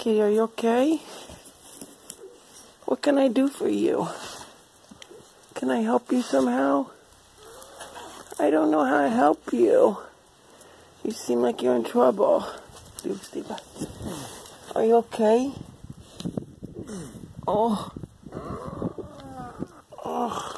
Kitty, are you okay? What can I do for you? Can I help you somehow? I don't know how to help you. You seem like you're in trouble. Are you okay? Oh. Oh.